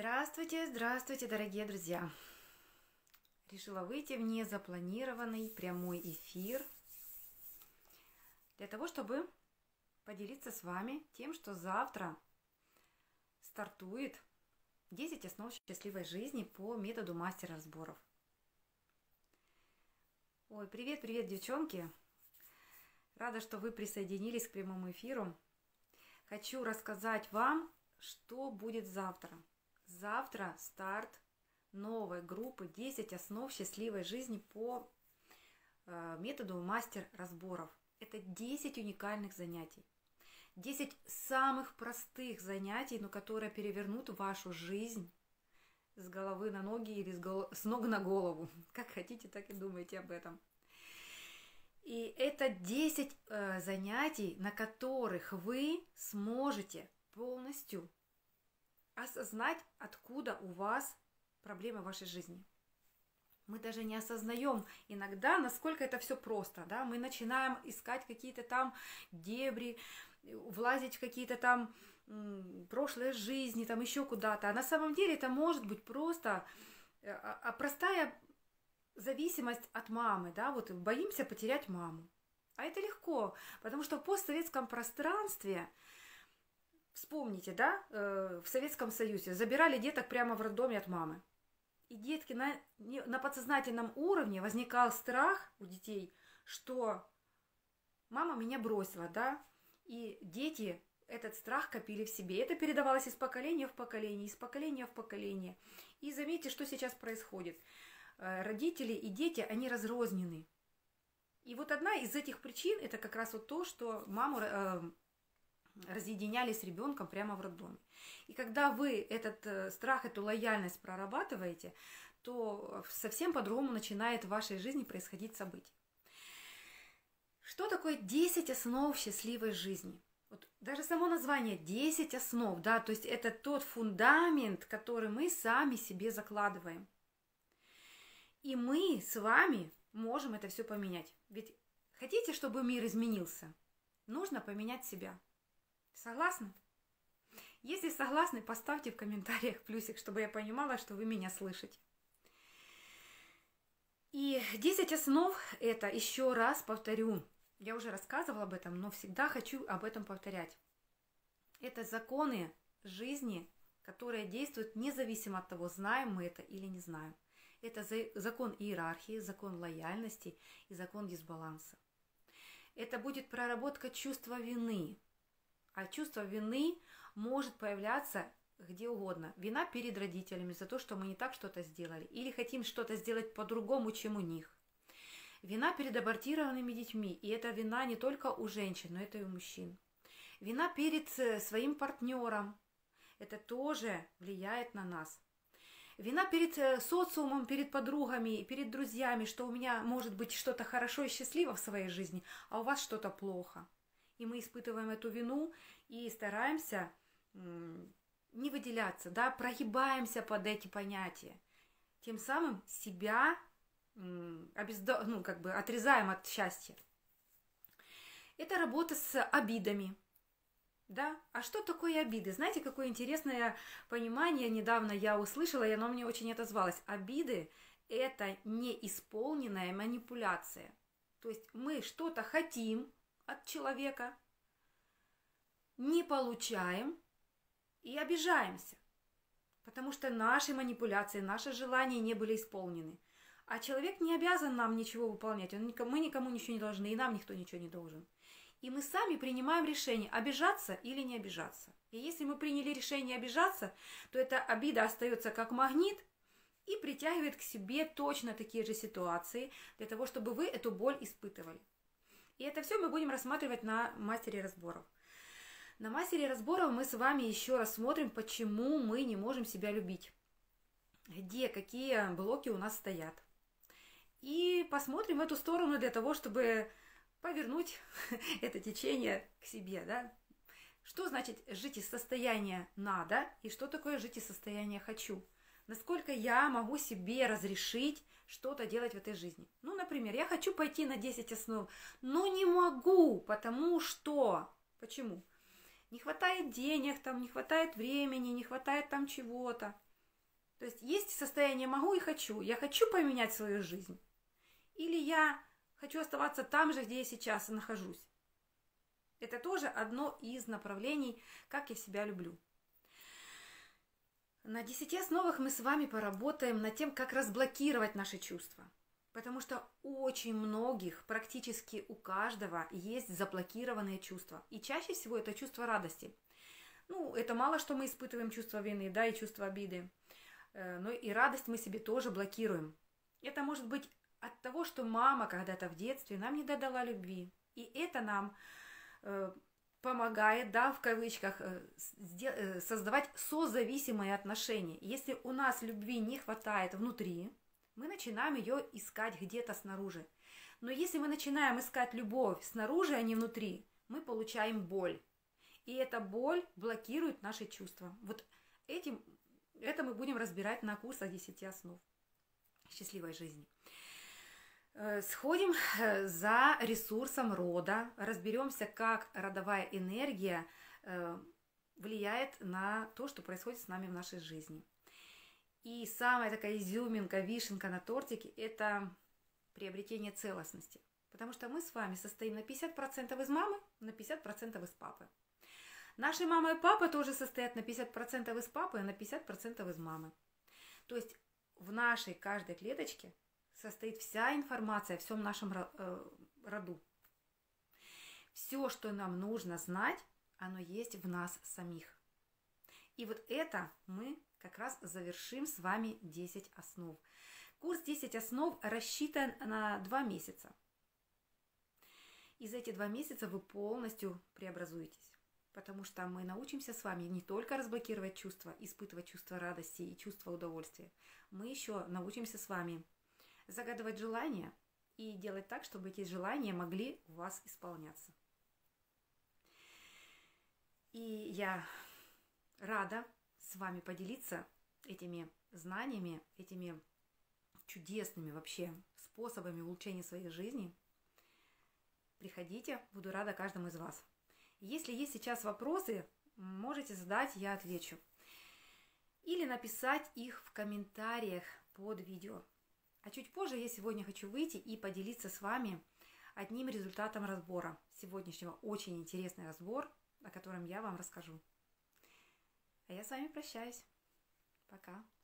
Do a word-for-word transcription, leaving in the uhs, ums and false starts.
Здравствуйте, здравствуйте, дорогие друзья! Решила выйти в незапланированный прямой эфир для того, чтобы поделиться с вами тем, что завтра стартует десять основ счастливой жизни по методу мастера разборов. Ой, привет, привет, девчонки! Рада, что вы присоединились к прямому эфиру. Хочу рассказать вам, что будет завтра. Завтра старт новой группы десять основ счастливой жизни по э, методу мастер разборов. Это десять уникальных занятий. десять самых простых занятий, но которые перевернут вашу жизнь с головы на ноги или с, гол... с ног на голову. Как хотите, так и думайте об этом. И это десять э, занятий, на которых вы сможете полностью осознать, откуда у вас проблемы в вашей жизни. Мы даже не осознаем иногда, насколько это все просто. Да? Мы начинаем искать какие-то там дебри, влазить в какие-то там м, прошлые жизни, там еще куда-то. А на самом деле это может быть просто а, а простая зависимость от мамы. Да? Вот боимся потерять маму. А это легко, потому что в постсоветском пространстве, вспомните, да, в Советском Союзе забирали деток прямо в роддоме от мамы. И детки на, на подсознательном уровне возникал страх у детей, что мама меня бросила, да, и дети этот страх копили в себе. Это передавалось из поколения в поколение, из поколения в поколение. И заметьте, что сейчас происходит. Родители и дети, они разрознены. И вот одна из этих причин, это как раз вот то, что маму разъединяли с ребенком прямо в роддоме. И когда вы этот э, страх, эту лояльность прорабатываете, то совсем по-другому начинает в вашей жизни происходить события. Что такое десять основ счастливой жизни? Вот даже само название десять основ, да, то есть это тот фундамент, который мы сами себе закладываем. И мы с вами можем это все поменять. Ведь хотите, чтобы мир изменился? Нужно поменять себя. Согласны? Если согласны, поставьте в комментариях плюсик, чтобы я понимала, что вы меня слышите. И десять основ это, еще раз повторю, я уже рассказывала об этом, но всегда хочу об этом повторять. Это законы жизни, которые действуют независимо от того, знаем мы это или не знаем. Это закон иерархии, закон лояльности и закон дисбаланса. Это будет проработка чувства вины. А чувство вины может появляться где угодно. Вина перед родителями за то, что мы не так что-то сделали. Или хотим что-то сделать по-другому, чем у них. Вина перед абортированными детьми. И это вина не только у женщин, но это и у мужчин. Вина перед своим партнером. Это тоже влияет на нас. Вина перед социумом, перед подругами, перед друзьями, что у меня может быть что-то хорошо и счастливо в своей жизни, а у вас что-то плохо. И мы испытываем эту вину и стараемся не выделяться, да, прогибаемся под эти понятия. Тем самым себя обездо... ну, как бы отрезаем от счастья. Это работа с обидами. Да? А что такое обиды? Знаете, какое интересное понимание недавно я услышала, и оно мне очень отозвалось. Обиды – это неисполненная манипуляция. То есть мы что-то хотим от человека, не получаем и обижаемся, потому что наши манипуляции, наши желания не были исполнены. А человек не обязан нам ничего выполнять, он, мы никому ничего не должны, и нам никто ничего не должен. И мы сами принимаем решение, обижаться или не обижаться. И если мы приняли решение обижаться, то эта обида остается как магнит и притягивает к себе точно такие же ситуации, для того, чтобы вы эту боль испытывали. И это все мы будем рассматривать на мастере разборов. На мастере разборов мы с вами еще рассмотрим, почему мы не можем себя любить. Где, какие блоки у нас стоят. И посмотрим в эту сторону для того, чтобы повернуть это течение к себе. Да? Что значит жить из состояния «надо» и что такое жить из состояния «хочу». Насколько я могу себе разрешить что-то делать в этой жизни. Ну, например, я хочу пойти на десять основ, но не могу, потому что... Почему? Не хватает денег, там, не хватает времени, не хватает там чего-то. То есть есть состояние могу и хочу. Я хочу поменять свою жизнь. Или я хочу оставаться там же, где я сейчас нахожусь. Это тоже одно из направлений, как я себя люблю. На десяти основах мы с вами поработаем над тем, как разблокировать наши чувства. Потому что у очень многих, практически у каждого, есть заблокированные чувства. И чаще всего это чувство радости. Ну, это мало что мы испытываем чувство вины, да, и чувство обиды. Но и радость мы себе тоже блокируем. Это может быть от того, что мама когда-то в детстве нам не додала любви. И это нам э, помогает, да, в кавычках, э, создавать созависимые отношения. Если у нас любви не хватает внутри, мы начинаем ее искать где-то снаружи. Но если мы начинаем искать любовь снаружи, а не внутри, мы получаем боль. И эта боль блокирует наши чувства. Вот этим, это мы будем разбирать на курсах десяти основ счастливой жизни. Сходим за ресурсом рода, разберемся, как родовая энергия влияет на то, что происходит с нами в нашей жизни. И самая такая изюминка, вишенка на тортике – это приобретение целостности. Потому что мы с вами состоим на пятьдесят процентов из мамы, на пятьдесят процентов из папы. Наши мама и папа тоже состоят на пятьдесят процентов из папы, а на пятьдесят процентов из мамы. То есть в нашей каждой клеточке состоит вся информация о всем нашем роду. Все, что нам нужно знать, оно есть в нас самих. И вот это мы как раз завершим с вами десять основ. Курс десять основ рассчитан на два месяца. И за эти два месяца вы полностью преобразуетесь. Потому что мы научимся с вами не только разблокировать чувства, испытывать чувство радости и чувство удовольствия. Мы еще научимся с вами загадывать желания и делать так, чтобы эти желания могли у вас исполняться. И я рада с вами поделиться этими знаниями, этими чудесными вообще способами улучшения своей жизни. Приходите, буду рада каждому из вас. Если есть сейчас вопросы, можете задать, я отвечу. Или написать их в комментариях под видео. А чуть позже я сегодня хочу выйти и поделиться с вами одним результатом разбора сегодняшнего. Очень интересный разбор, о котором я вам расскажу. А я с вами прощаюсь. Пока.